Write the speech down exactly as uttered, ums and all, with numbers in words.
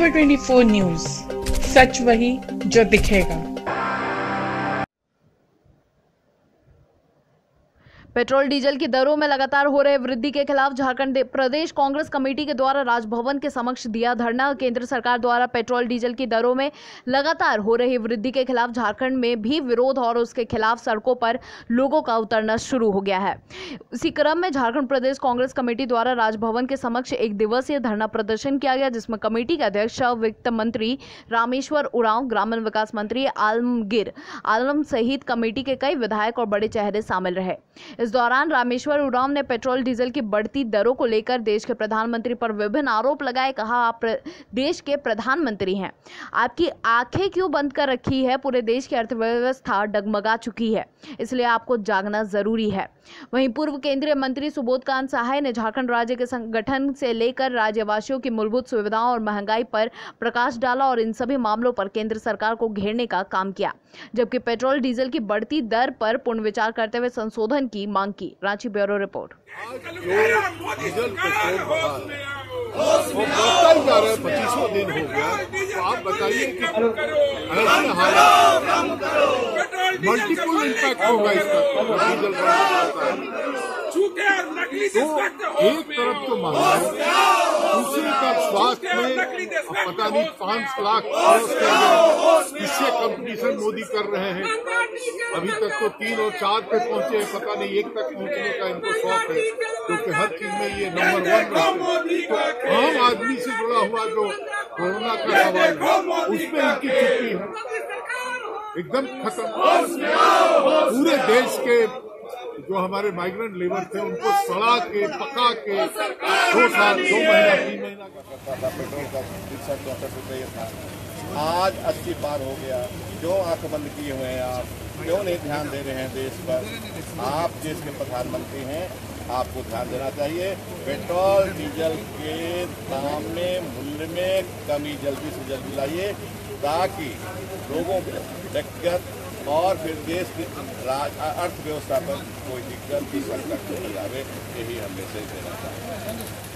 इंडियावर चौबीस न्यूज, सच वही जो दिखेगा। पेट्रोल डीजल की दरों में लगातार हो रहे वृद्धि के खिलाफ झारखंड प्रदेश कांग्रेस कमेटी के द्वारा राजभवन के समक्ष दिया धरना। केंद्र सरकार द्वारा पेट्रोल डीजल की दरों में लगातार हो रही वृद्धि के खिलाफ झारखंड में भी विरोध और उसके खिलाफ सड़कों पर लोगों का उतरना शुरू हो गया है। इसी क्रम में झारखंड प्रदेश कांग्रेस कमेटी द्वारा राजभवन के समक्ष एक दिवसीय धरना प्रदर्शन किया गया, जिसमें कमेटी के अध्यक्ष वित्त मंत्री रामेश्वर उरांव, ग्रामीण विकास मंत्री आलमगीर आलम सहित कमेटी के कई विधायक और बड़े चेहरे शामिल रहे। इस दौरान रामेश्वर उरांव ने पेट्रोल डीजल की बढ़ती दरों को लेकर देश के प्रधानमंत्री पर विभिन्न आरोप लगाए। कहा, आप देश के प्रधानमंत्री हैं, आपकी आंखें क्यों बंद कर रखी है? पूरे देश की अर्थव्यवस्था डगमगा चुकी है, इसलिए आपको जागना जरूरी है। वहीं पूर्व केंद्रीय मंत्री सुबोध कांत सहाय ने झारखंड राज्य के संगठन से लेकर राज्यवासियों की मूलभूत सुविधाओं और महंगाई पर प्रकाश डाला और इन सभी मामलों पर केंद्र सरकार को घेरने का काम किया, जबकि पेट्रोल डीजल की बढ़ती दर पर पुनर्विचार करते हुए संशोधन की मांग की। Ranchi bureau report. Diesel petrol वो बढ़ता ही जा रहा है, पच्चीसों दिन हो गया। तो आप बताइए कि ऐसे हालात मल्टीपल इम्पैक्ट होगा इसका। डीजल तो एक तरफ तो महंगाई, दूसरी तरफ स्वास्थ्य में पता नहीं पांच लाख इससे कंपटीशन मोदी कर रहे हैं। अभी तक तो तीन और चार पे पहुंचे हैं, पता नहीं एक तक पहुंचने का इनको शौक है, क्योंकि हर चीज में ये नंबर वन रहते हैं। तो आम आदमी से जुड़ा हुआ जो कोरोना का सवाल है, उसमें इनकी चुप्पी है एकदम खत्म। पूरे देश के जो हमारे माइग्रेंट लेबर थे उनको सड़ा के पका के दो साल दो महीना तीन महीना का पेट्रोल का तिरसठ चौसठ रुपये था, आज अस्सी पार हो गया। क्यों आंख बंद किए हुए हैं आप? क्यों नहीं ध्यान दे रहे हैं देश पर? आप देश के प्रधानमंत्री हैं, आपको ध्यान देना चाहिए। पेट्रोल डीजल के दाम में मूल्य में कमी जल्दी से जल्दी लाइए, ताकि लोगों को दिक्कत और फिर देश की अर्थव्यवस्था पर कोई दिक्कत की संकट नहीं आवे। यही हम मैसेज देना चाहते हैं।